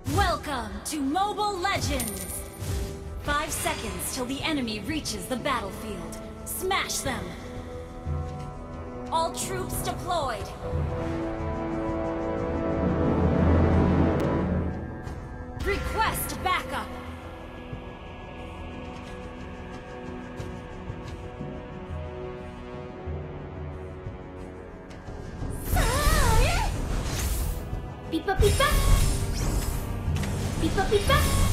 Welcome to Mobile Legends! 5 seconds till the enemy reaches the battlefield. Smash them! All troops deployed! Request backup! Pipa pipa! Pipa pipa!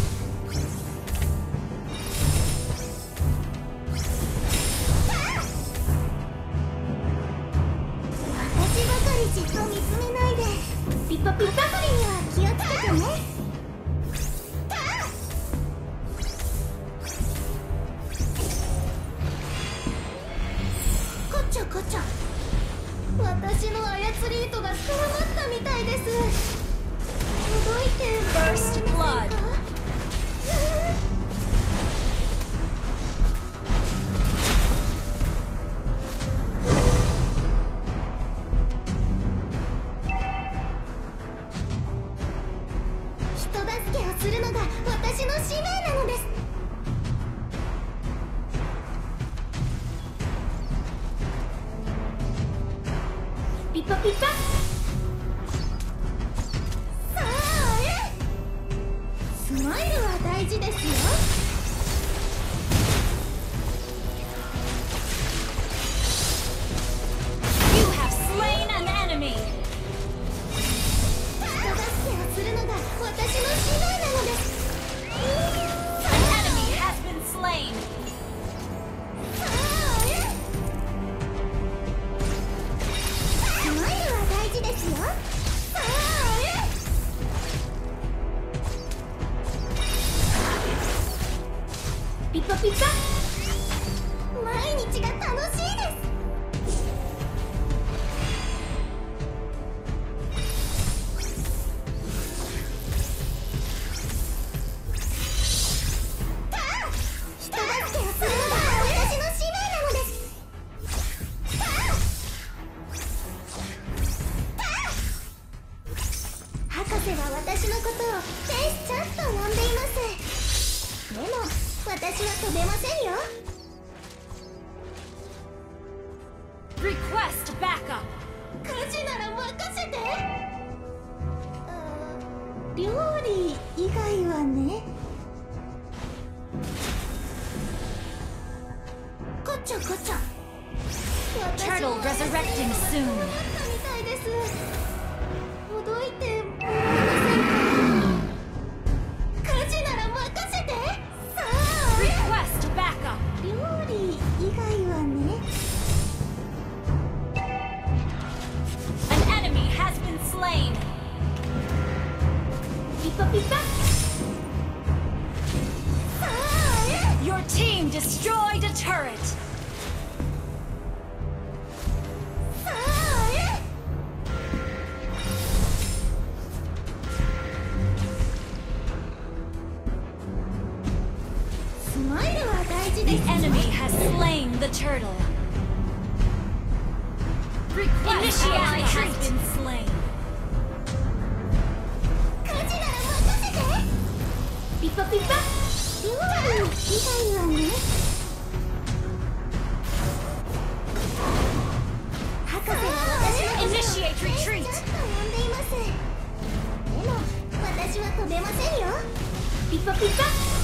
私ばかりじっと見つめないで。ピパピパこりには気をつけてね。こっちゃこっちゃ。私の操り糸が絡まったみたいです。届いてもらえませんか？ First blood! 人助けをするのが私の使命なのです。ピパピパ。さあ、スマイルは大事ですよ。 You have slain an enemy! 人助けをするのが私の使命なのです。 An enemy has been slain! さあ、スマイルは大事ですよ。さあ、ピパピパ。毎日が楽しいです。人助けをするのが私の使命なのです。博士は私のことを天使ちゃんと呼んでいます。でも私は飛べませんよ。 Request backup! 家事なら任せて。料理以外はね。こっちゃこっちゃ。 Turtle resurrecting soon! みたいです。届いてもらえませんか？家事なら任せて。さあ、 Request backup! 料理以外はね。 An enemy has been slain! ピパピパ。さあ、 Your team destroyed a turret! さあ、スマイルは大事 The です。 enemy has slain the turtle! Request ally has been slain! 家事なら任せて。ピパピパ。料理以外はね。博士は私のことを Initiate retreat! ちゃんと呼んでいます。でも私は飛べませんよ。ピパピパ。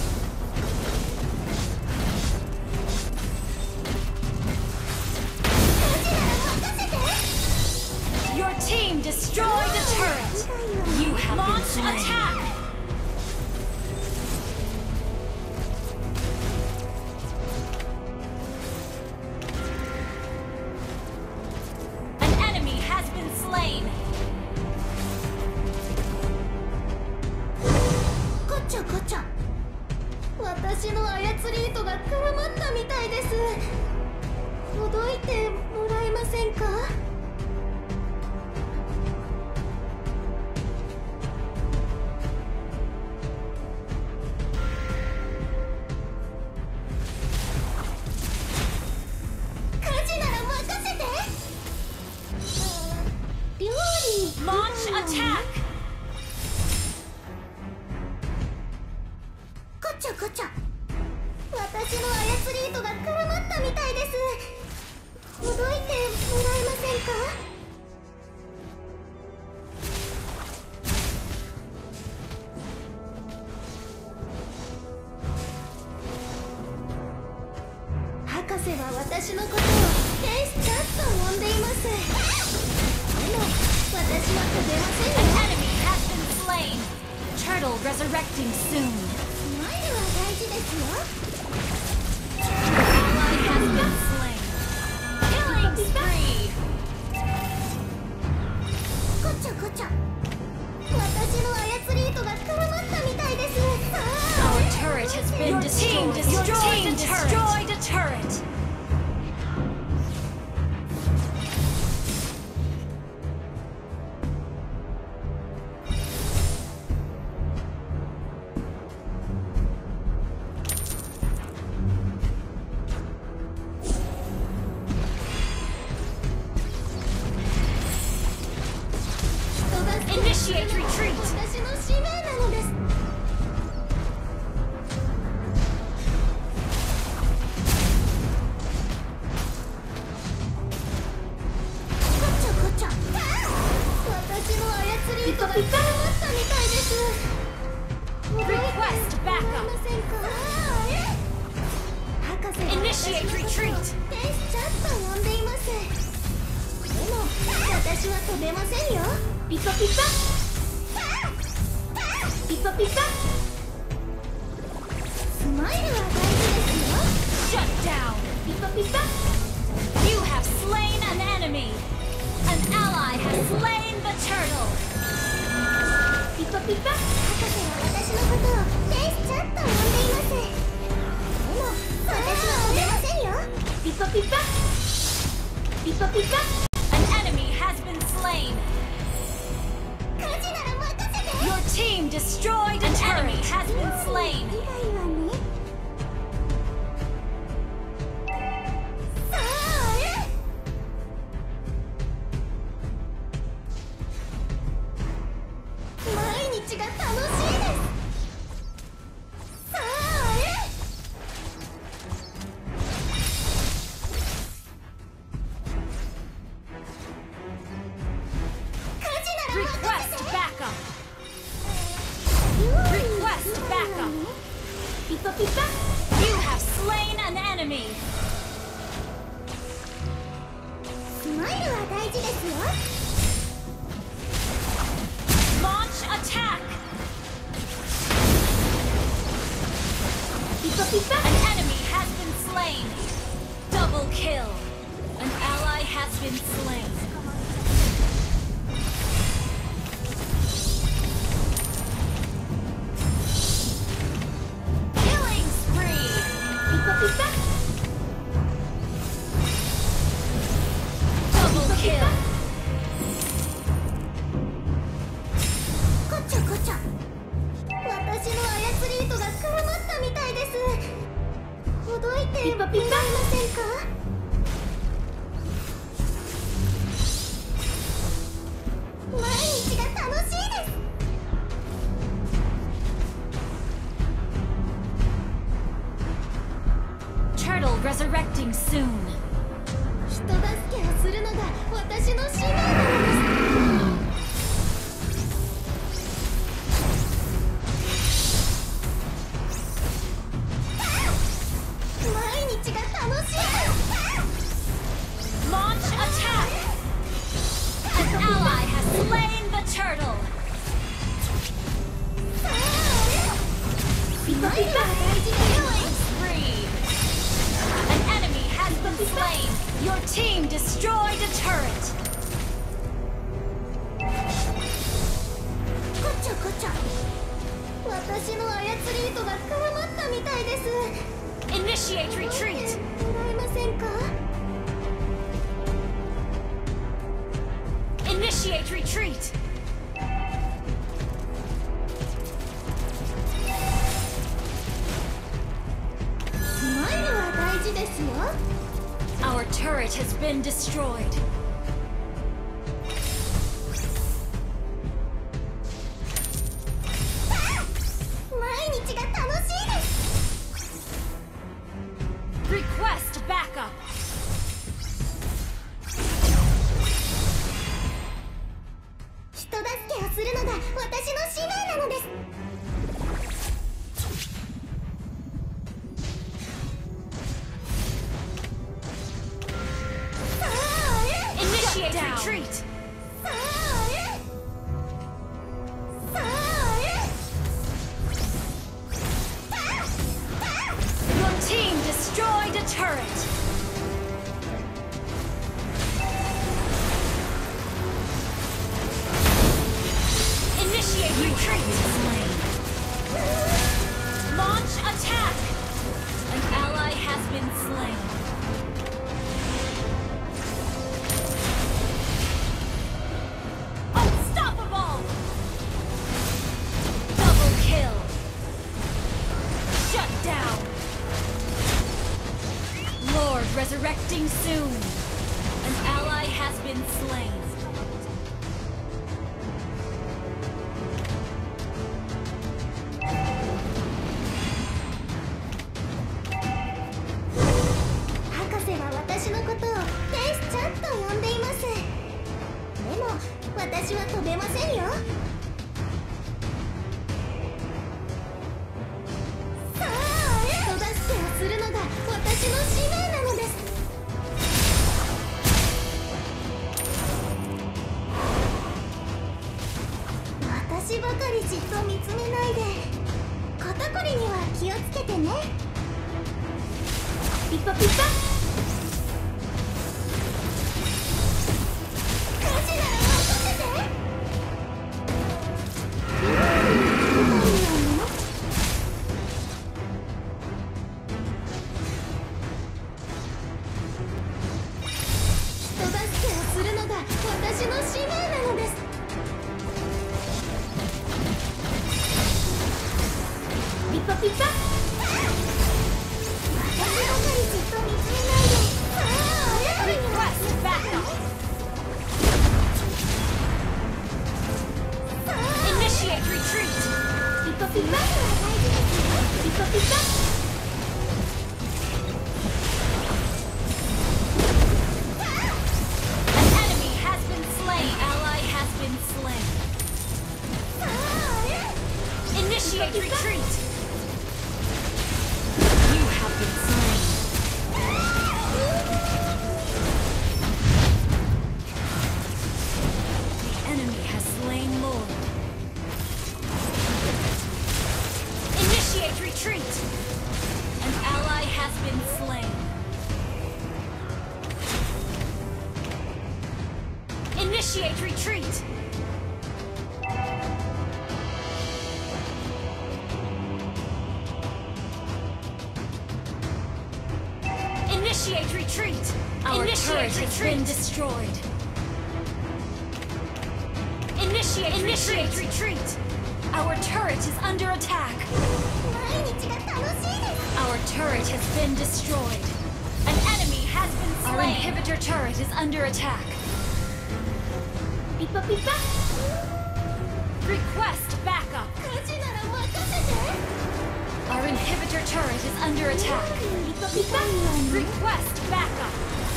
家事なら任せて。 Your team destroyed a turret! You have launched attack! An enemy has been slain! こっちゃこっちゃ。私の操り糸が絡まったみたいです。届いてもらえませんか？家事なら任せて。料理 Launch attack! こちゃ私の操り糸が絡まったみたいです。ほどいてもらえませんか？博士は私のことを天使ちゃんと呼んでいます。でも私は飛べませんよ。 An enemy has been slain. Turtle resurrecting soon. スマイルは大事ですよ。 Ally has been slain. Killing spree. こちゃこちゃ私の操り糸が絡まったみたいです。 Our turret has been destroyed. Your team destroyed a turret. Initiate retreat. 私の使命なのです。こちゃこちゃ私の操り糸が絡まったみたいです。 Request もらえ backup. ませんか？博士は Initiate 私のことを retreat. 天使ちゃんと呼んでいます。でも私は飛べませんよ。 ピカピカ。ピカピカ。 スマイルは大事ですよ。 Shut down. ピカピカ You have slain an enemy. An ally has slain the turtle. ピカピカ博士は私のことを天使ちゃんと呼んでいます。でも私は飛べませんよ。 ピカピカ。ピカピカ。An enemy has been slain. 火事なら任せて。 Your team destroyed an enemy has been slain. 以外はね。さあ毎日が楽しいです。さあ火事なら任 Request せて。 backup. 料理 Request backup. ピカピカ You have slain an enemy. スマイルは大事ですよ。 Launch attack. ピカピカ An enemy has been slain. Double kill. An ally has been slain. Killing spree. ピカピカ Double kill. こちゃこちゃ私の操り糸が絡まったみたいです。ほどいてもらえませんか？毎日が楽しいです。 Turtle resurrecting soon. 人助けをするのが私の使命なのです。毎日が楽しいです。 Launch attack. An ally has slain the turtle. スマイルは大事ですよ。 Killing spree. An enemy has been slain. Your team destroyed a turret. こちゃこちゃ私の操り糸が絡まったみたいです。 Initiate ほどい retreat. てもらえませんか？ Initiate retreat. スマイルは大事ですよ。 Our turret has been destroyed. 毎日が楽しいです。 turret! Initiate retreat! Launch attack! An ally has been slain. Unstoppable! Double kill! Shut down! Lord resurrecting soon! An ally has been slain. Initiate retreat! Initiate retreat! Our turret has been destroyed. Initiate retreat! Our turret is under attack. Our turret has been destroyed. An enemy has been slain. Our inhibitor turret is under attack. Request backup. Our inhibitor turret is under attack. Request backup.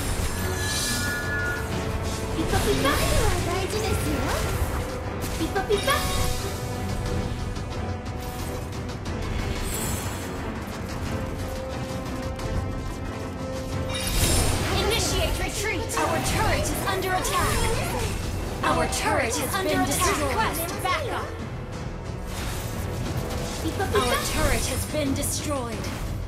Initiate retreat. Our turret is under attack. Our turret has been destroyed. Request backup. Our turret has been destroyed.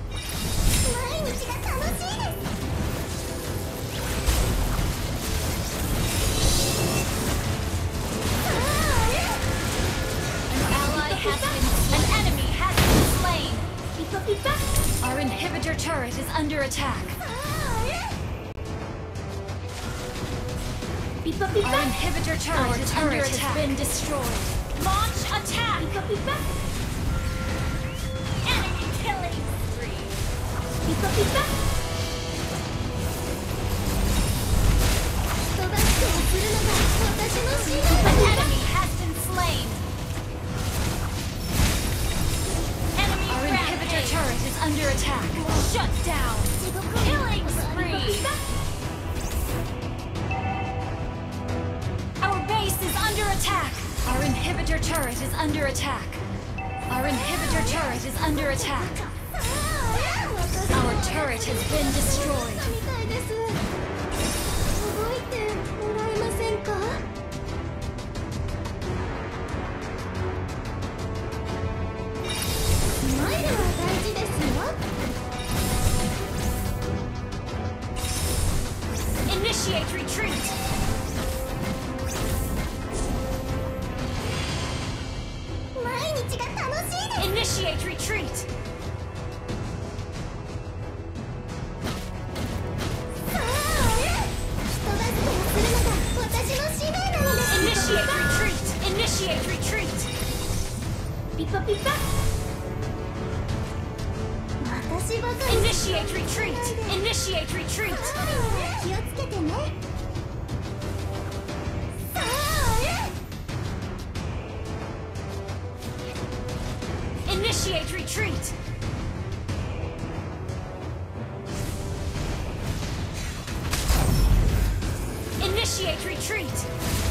An enemy has been slain. Our inhibitor turret is under attack. Our inhibitor turret is under attack. Has been destroyed. Launch attack. Enemy killing spree. An enemy has been slain. Our inhibitor turret is under attack. Shut down. Killing spree. Our base is under attack. Our inhibitor turret is under attack. Our inhibitor turret is under attack. Our turret has been destroyed. Initiate retreat! Initiate retreat! Initiate retreat! Initiate retreat! Pipa pipa. Initiate retreat! Initiate retreat! 気をつけてね。 Initiate retreat! Initiate retreat!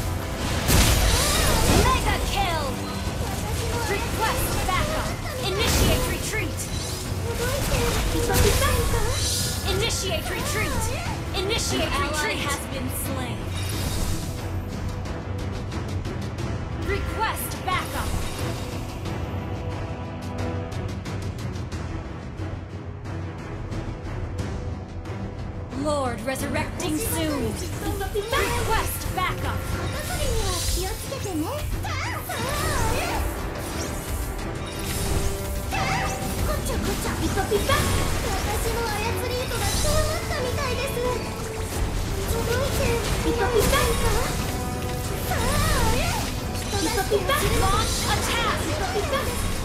Mega kill! Request backup! Initiate retreat! Initiate retreat! Initiate retreat! Has been slain. Request backup! Lord resurrecting soon. Request backup. 気をつけてね。こっちゃこっちゃ。ピカピカ。私の操り糸が強まったみたいです。届いてピカピカ。ピカピカ。 Launch attack. ピカピカ。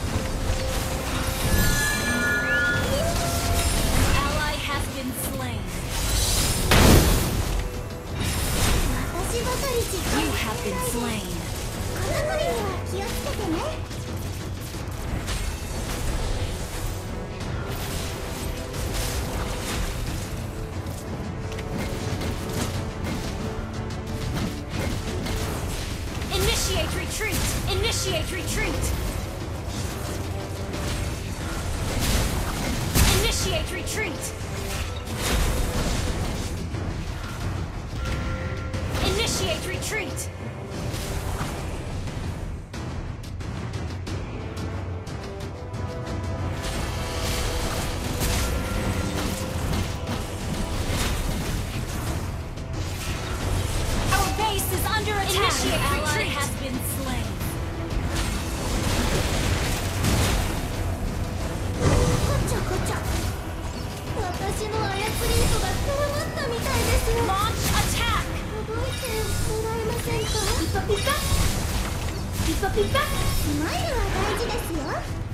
Ally has been slain. You have been slain. 肩こりには気をつけてね。 Initiate retreat! Initiate retreat! Initiate retreat! Initiate retreat! Our base is under attack! Initiate retreat! Has been slain. こっちゃこっちゃ。私の操り糸が強まったみたいです。 Launch attack! 覚えてもらえませんか。ピカピカ。ピカピカ。スマイルは大事ですよ。